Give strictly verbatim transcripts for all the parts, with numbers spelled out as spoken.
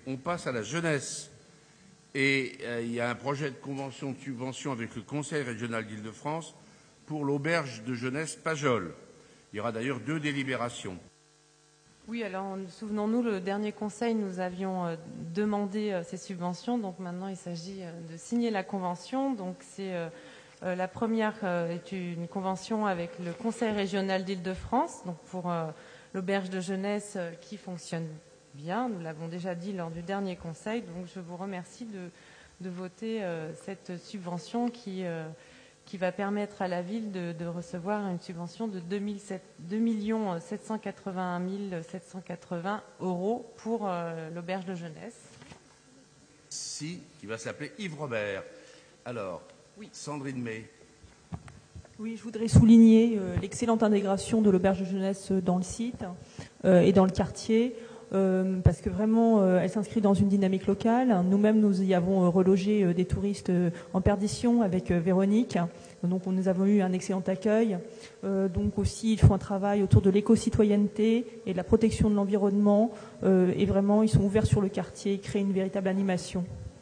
on passe à la jeunesse. Et euh, il y a un projet de convention de subvention avec le Conseil régional d'Île-de-France pour l'auberge de jeunesse Pajol. Il y aura d'ailleurs deux délibérations. Oui, alors souvenons-nous, le dernier conseil, nous avions euh, demandé euh, ces subventions. Donc maintenant, il s'agit euh, de signer la convention. Donc c'est euh, euh, la première euh, est une convention avec le Conseil régional d'Île-de-France, donc pour euh, l'auberge de jeunesse euh, qui fonctionne bien. Nous l'avons déjà dit lors du dernier conseil. Donc je vous remercie de, de voter euh, cette subvention qui euh, qui va permettre à la ville de, de recevoir une subvention de deux millions sept cent quatre-vingt-un mille sept cent quatre-vingts euros pour euh, l'auberge de jeunesse. Si, qui va s'appeler Yves Robert. Alors, oui. Sandrine May. Oui, je voudrais souligner euh, l'excellente intégration de l'auberge de jeunesse dans le site euh, et dans le quartier. Euh, parce que vraiment, euh, elle s'inscrit dans une dynamique locale. Nous-mêmes, nous y avons euh, relogé euh, des touristes euh, en perdition avec euh, Véronique. Donc, nous avons eu un excellent accueil. Euh, donc aussi, ils font un travail autour de l'éco-citoyenneté et de la protection de l'environnement. Euh, et vraiment, ils sont ouverts sur le quartier, ils créent une véritable animation.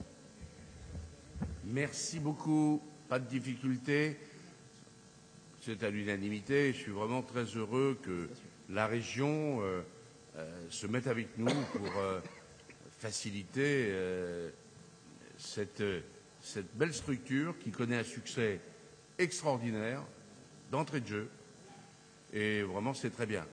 Merci beaucoup. Pas de difficulté. C'est à l'unanimité. Je suis vraiment très heureux que la région euh, euh, se mette avec nous pour euh, faciliter euh, cette, cette belle structure qui connaît un succès extraordinaire d'entrée de jeu. Et vraiment, c'est très bien.